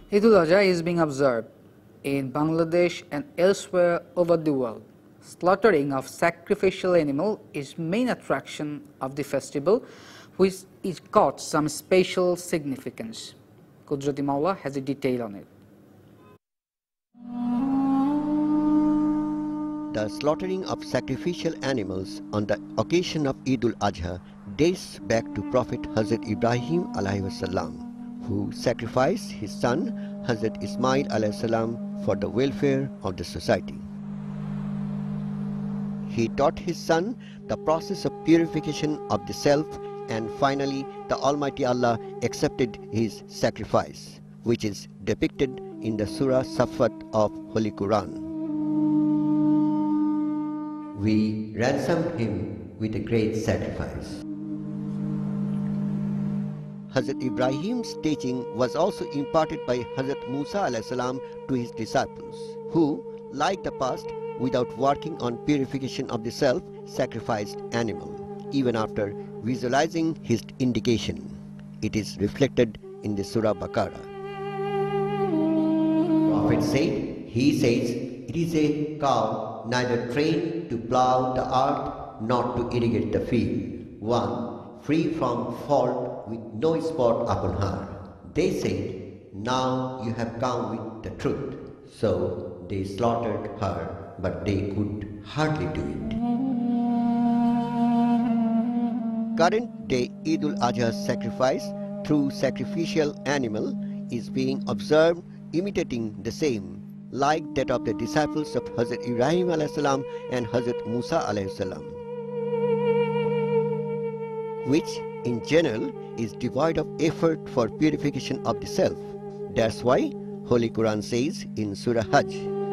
Eid al-Adha is being observed in Bangladesh and elsewhere over the world. Slaughtering of sacrificial animal is main attraction of the festival, which is got some special significance. Kudrati Maula has a detail on it. The slaughtering of sacrificial animals on the occasion of Eid al-Adha dates back to Prophet Hazrat Ibrahim alayhi wasallam, who sacrificed his son Hazrat Ismail alayhi salam for the welfare of the society. He taught his son the process of purification of the self, and finally the Almighty Allah accepted his sacrifice, which is depicted in the Surah Safat of Holy Quran. We ransomed him with a great sacrifice. Hazrat Ibrahim's teaching was also imparted by Hazrat Musa alayhi salam to his disciples, who, like the past, without working on purification of the self, sacrificed animal, even after visualizing his indication. It is reflected in the Surah Baqarah. Prophet said, he says, it is a cow neither trained to plow the earth nor to irrigate the field, one free from fault with no spot upon her. They said, now you have come with the truth. So they slaughtered her, but they could hardly do it. Current day Eid al-Adha sacrifice through sacrificial animal is being observed imitating the same, like that of the disciples of Hazrat Ibrahim alayhi salam and Hazrat Musa alayhi salam, which in general is devoid of effort for purification of the self. That's why Holy Quran says in Surah Hajj,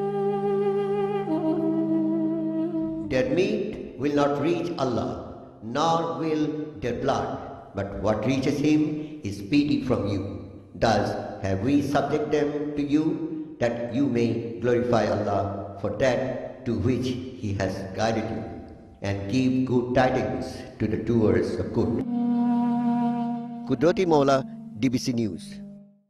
their meat will not reach Allah, nor will their blood, but what reaches him is pity from you. Thus have we subject them to you, that you may glorify Allah for that to which he has guided you, and give good tidings to the doers of good. Kudrati Maula, DBC News.